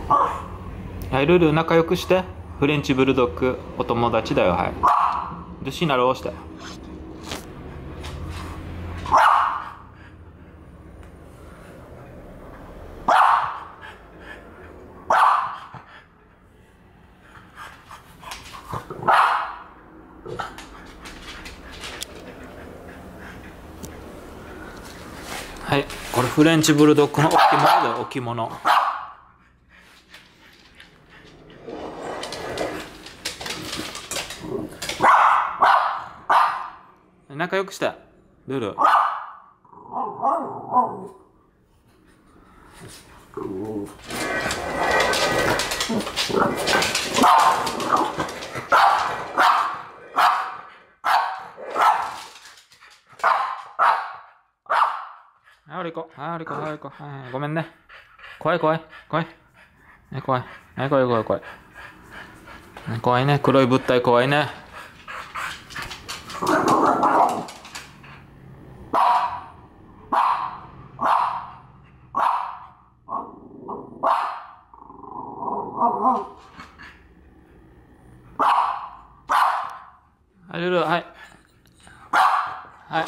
はい、ルル仲良くして。フレンチブルドッグお友達だよ。はい。でシナロをして。はい、これフレンチブルドッグの置物だよ、置物。仲良くして、ルル。はい、俺行こう。はい、俺行こう。はい、行こう。はい、ごめんね。怖い怖い。怖い。怖い。はい、怖い怖い怖い。怖いね。黒い物体怖いね。はい、ルル、はい。はい。